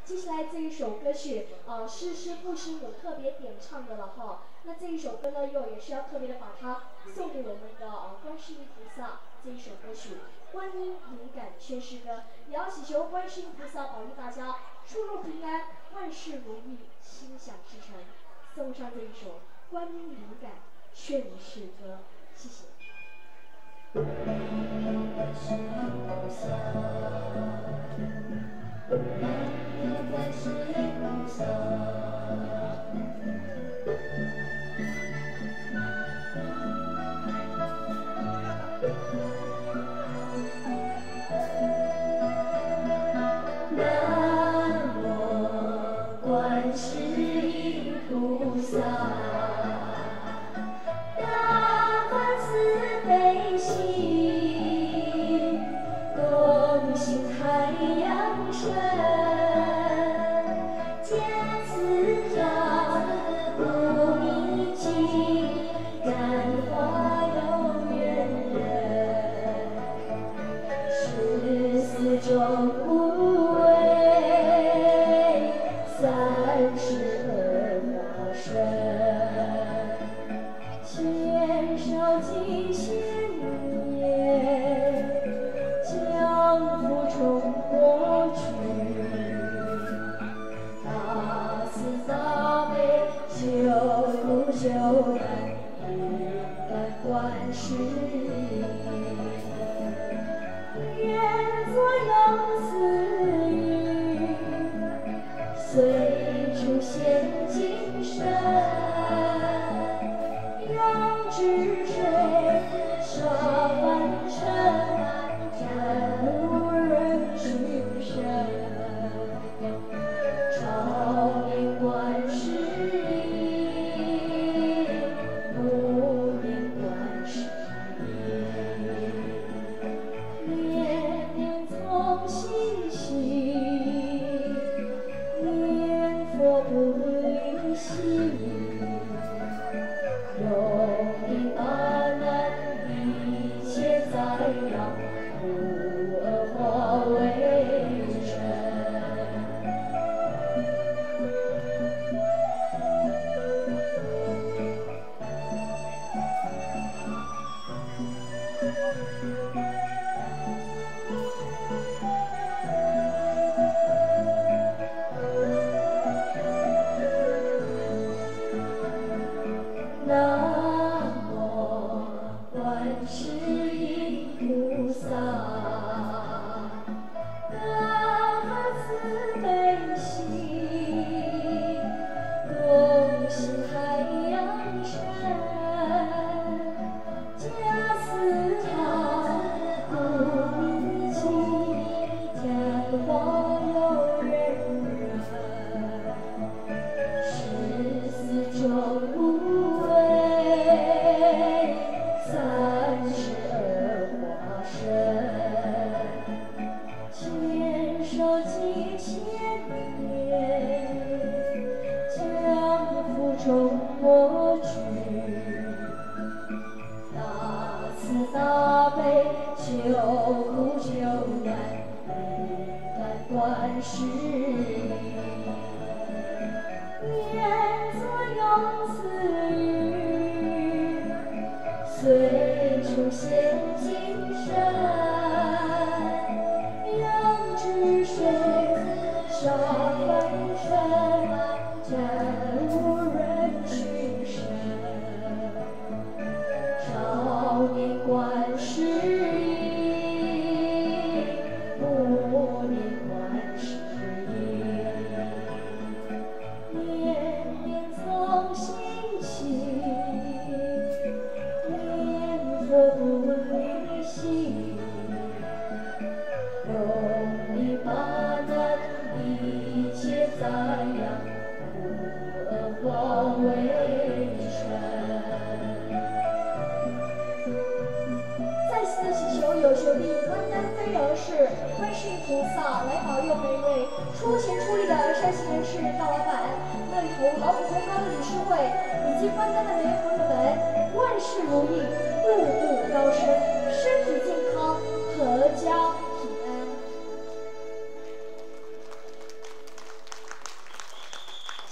接下来这一首歌曲，是师父师母特别点唱的了哈。那这一首歌呢，也是要特别的把它送给我们的观世音菩萨。这一首歌曲《观音灵感劝世歌》，也要祈求观世音菩萨保佑大家出入平安，万事如意，心想事成。送上这一首《观音灵感劝世歌》，谢谢。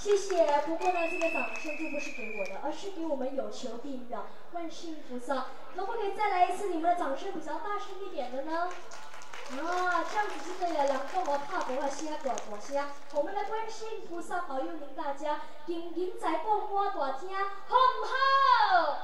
谢谢。不过呢，这个掌声就不是给我的，而是给我们有求必应的观世音菩萨。可不可以再来一次你们的掌声比较大声一点的呢？啊，这样子就对了，两个我怕不会声大大声。我们的观世音菩萨保佑您大家，金银财宝满大厅，好唔好？